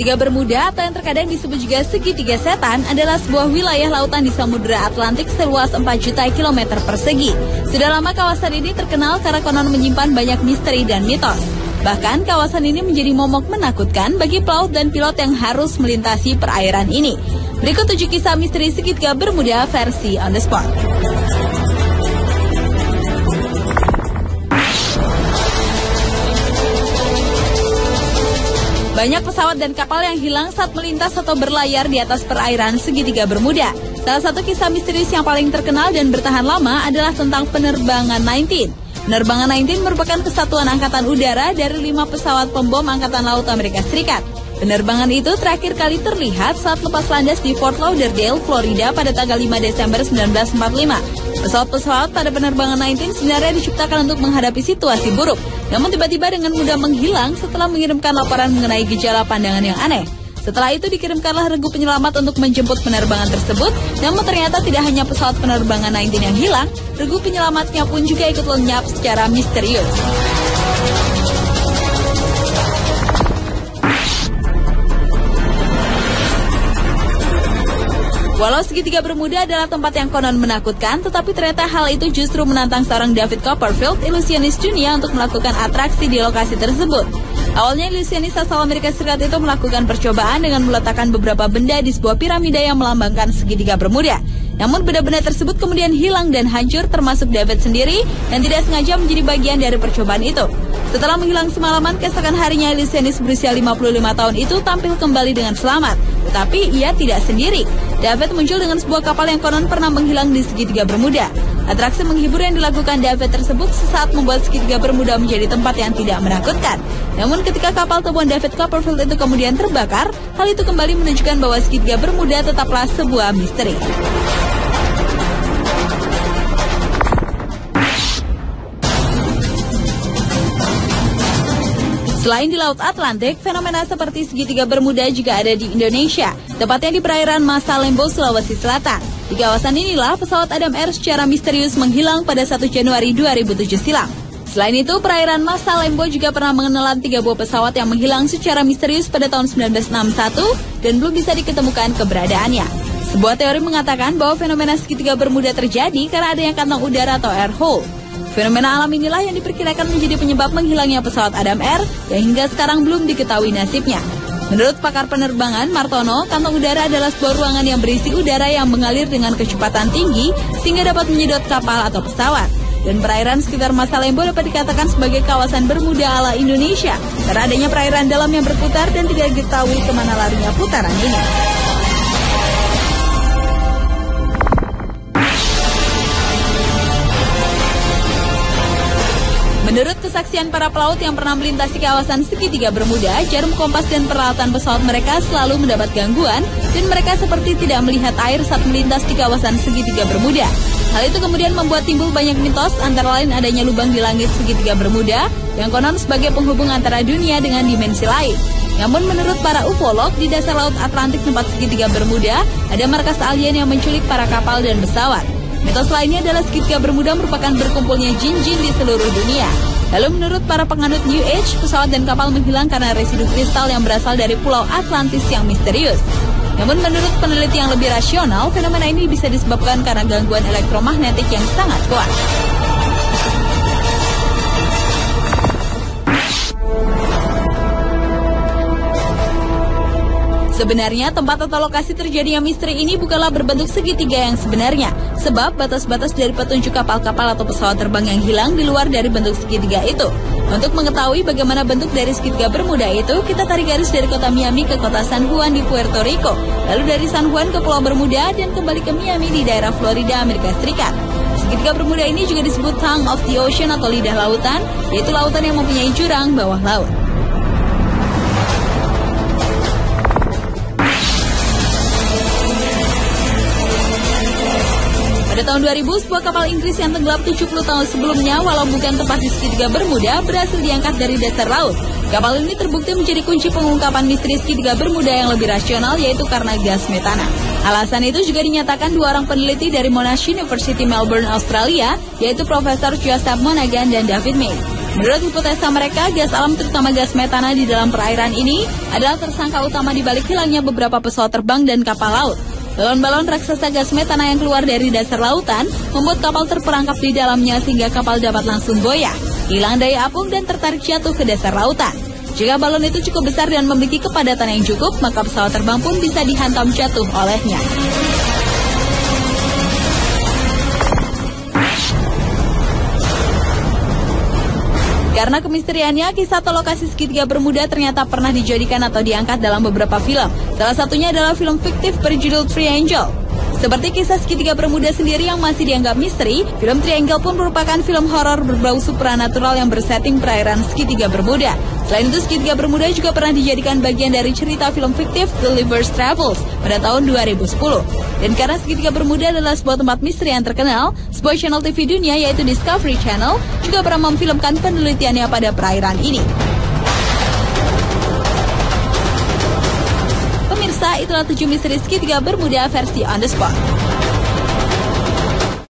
Segitiga Bermuda atau yang terkadang disebut juga segitiga setan adalah sebuah wilayah lautan di Samudra Atlantik seluas 4 juta kilometer persegi. Sudah lama kawasan ini terkenal karena konon menyimpan banyak misteri dan mitos. Bahkan kawasan ini menjadi momok menakutkan bagi pelaut dan pilot yang harus melintasi perairan ini. Berikut 7 kisah misteri Segitiga Bermuda versi On The Spot. Banyak pesawat dan kapal yang hilang saat melintas atau berlayar di atas perairan Segitiga Bermuda. Salah satu kisah misterius yang paling terkenal dan bertahan lama adalah tentang penerbangan 19. Penerbangan 19 merupakan kesatuan angkatan udara dari 5 pesawat pembom Angkatan Laut Amerika Serikat. Penerbangan itu terakhir kali terlihat saat lepas landas di Fort Lauderdale, Florida pada tanggal 5 Desember 1945. Pesawat-pesawat pada penerbangan 19 sebenarnya diciptakan untuk menghadapi situasi buruk, namun tiba-tiba dengan mudah menghilang setelah mengirimkan laporan mengenai gejala pandangan yang aneh. Setelah itu dikirimkanlah regu penyelamat untuk menjemput penerbangan tersebut, namun ternyata tidak hanya pesawat penerbangan 19 yang hilang, regu penyelamatnya pun juga ikut lenyap secara misterius. Walau Segitiga Bermuda adalah tempat yang konon menakutkan, tetapi ternyata hal itu justru menantang seorang David Copperfield, ilusionis dunia untuk melakukan atraksi di lokasi tersebut. Awalnya ilusionis asal Amerika Serikat itu melakukan percobaan dengan meletakkan beberapa benda di sebuah piramida yang melambangkan Segitiga Bermuda. Namun benda-benda tersebut kemudian hilang dan hancur, termasuk David sendiri yang tidak sengaja menjadi bagian dari percobaan itu. Setelah menghilang semalaman, keesokan harinya ilusionis berusia 55 tahun itu tampil kembali dengan selamat. Tetapi ia tidak sendiri. David muncul dengan sebuah kapal yang konon pernah menghilang di Segitiga Bermuda. Atraksi menghibur yang dilakukan David tersebut sesaat membuat Segitiga Bermuda menjadi tempat yang tidak menakutkan. Namun ketika kapal temuan David Copperfield itu kemudian terbakar, hal itu kembali menunjukkan bahwa Segitiga Bermuda tetaplah sebuah misteri. Selain di Laut Atlantik, fenomena seperti Segitiga Bermuda juga ada di Indonesia, tepatnya di perairan Masa Lembo, Sulawesi Selatan. Di kawasan inilah pesawat Adam Air secara misterius menghilang pada 1 Januari 2007 silam. Selain itu, perairan Masa Lembo juga pernah menelan 3 buah pesawat yang menghilang secara misterius pada tahun 1961 dan belum bisa diketemukan keberadaannya. Sebuah teori mengatakan bahwa fenomena Segitiga Bermuda terjadi karena adanya kantong udara atau air hole. Fenomena alam inilah yang diperkirakan menjadi penyebab menghilangnya pesawat Adam Air yang hingga sekarang belum diketahui nasibnya. Menurut pakar penerbangan Martono, kantong udara adalah sebuah ruangan yang berisi udara yang mengalir dengan kecepatan tinggi sehingga dapat menyedot kapal atau pesawat. Dan perairan sekitar Masa Lembo dapat dikatakan sebagai kawasan Bermuda ala Indonesia karena adanya perairan dalam yang berputar dan tidak diketahui kemana larinya putaran ini. Menurut kesaksian para pelaut yang pernah melintasi kawasan Segitiga Bermuda, jarum kompas dan peralatan pesawat mereka selalu mendapat gangguan dan mereka seperti tidak melihat air saat melintas di kawasan Segitiga Bermuda. Hal itu kemudian membuat timbul banyak mitos, antara lain adanya lubang di langit Segitiga Bermuda yang konon sebagai penghubung antara dunia dengan dimensi lain. Namun menurut para ufolog, di dasar Laut Atlantik tempat Segitiga Bermuda ada markas alien yang menculik para kapal dan pesawat. Mitos lainnya adalah Segitiga Bermuda merupakan berkumpulnya jin-jin di seluruh dunia. Lalu menurut para penganut New Age, pesawat dan kapal menghilang karena residu kristal yang berasal dari Pulau Atlantis yang misterius. Namun menurut peneliti yang lebih rasional, fenomena ini bisa disebabkan karena gangguan elektromagnetik yang sangat kuat. Sebenarnya tempat atau lokasi terjadinya misteri ini bukanlah berbentuk segitiga yang sebenarnya, sebab batas-batas dari petunjuk kapal-kapal atau pesawat terbang yang hilang di luar dari bentuk segitiga itu. Untuk mengetahui bagaimana bentuk dari Segitiga Bermuda itu, kita tarik garis dari kota Miami ke kota San Juan di Puerto Rico, lalu dari San Juan ke Pulau Bermuda dan kembali ke Miami di daerah Florida, Amerika Serikat. Segitiga Bermuda ini juga disebut Tongue of the Ocean atau lidah lautan, yaitu lautan yang mempunyai jurang bawah laut. Pada tahun 2000, sebuah kapal Inggris yang tenggelam 70 tahun sebelumnya, walau bukan tepat di Segitiga Bermuda, berhasil diangkat dari dasar laut. Kapal ini terbukti menjadi kunci pengungkapan misteri Segitiga Bermuda yang lebih rasional, yaitu karena gas metana. Alasan itu juga dinyatakan dua orang peneliti dari Monash University Melbourne, Australia, yaitu Profesor Joseph Monaghan dan David May. Menurut hipotesa mereka, gas alam terutama gas metana di dalam perairan ini adalah tersangka utama di balik hilangnya beberapa pesawat terbang dan kapal laut. Balon-balon raksasa gas metana yang keluar dari dasar lautan membuat kapal terperangkap di dalamnya sehingga kapal dapat langsung goyah, hilang daya apung dan tertarik jatuh ke dasar lautan. Jika balon itu cukup besar dan memiliki kepadatan yang cukup, maka pesawat terbang pun bisa dihantam jatuh olehnya. Karena kemisteriannya, kisah atau lokasi segitiga Bermuda ternyata pernah dijadikan atau diangkat dalam beberapa film. Salah satunya adalah film fiktif berjudul Triangle. Seperti kisah segitiga Bermuda sendiri yang masih dianggap misteri, film Triangle pun merupakan film horor berbau supranatural yang bersetting perairan segitiga Bermuda. Selain itu, segitiga Bermuda juga pernah dijadikan bagian dari cerita film fiktif Gulliver's Travels pada tahun 2010. Dan karena segitiga Bermuda adalah sebuah tempat misteri yang terkenal, sebuah channel TV dunia yaitu Discovery Channel juga pernah memfilmkan penelitiannya pada perairan ini. Pemirsa, itulah 7 misteri segitiga Bermuda versi On The Spot.